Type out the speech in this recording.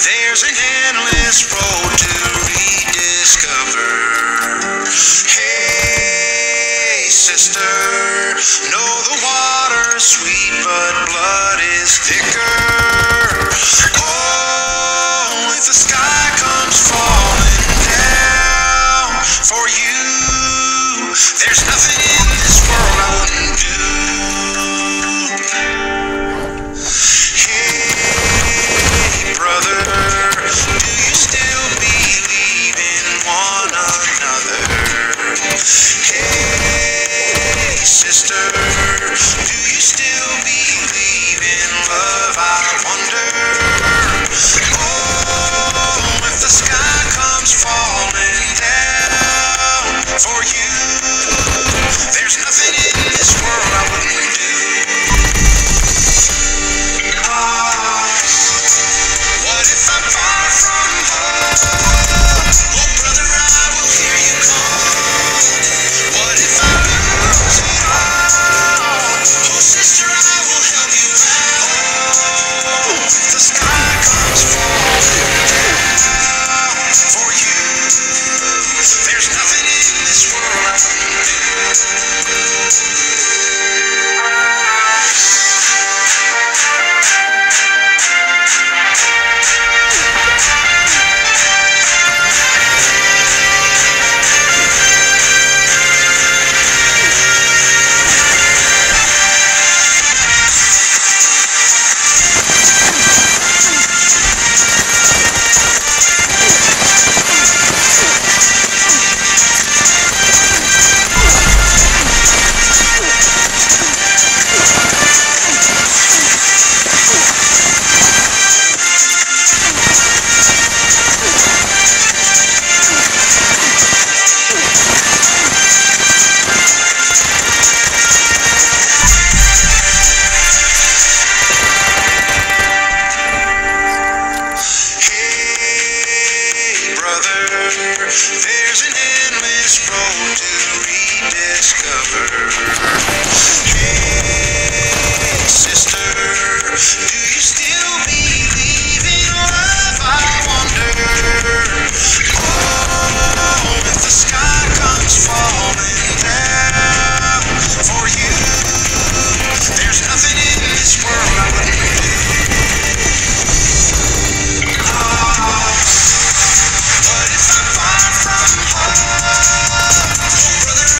There's an endless road to rediscover. Hey, sister, know the water's sweet, but blood is thicker. Oh, if the sky comes falling down for you, there's nothing in this world I wouldn't do. Hey, sister, do you still believe in love? I wonder. Oh, if the sky comes falling down for you, there's nothing in this world I wouldn't do. What if I'm far from home? Oh, brother, I will hear you call. What if I lose it all? Oh, sister, I will help you out. Oh, if the sky comes falling down for you, there's nothing in this world I wouldn't do. There's an endless road to rediscover.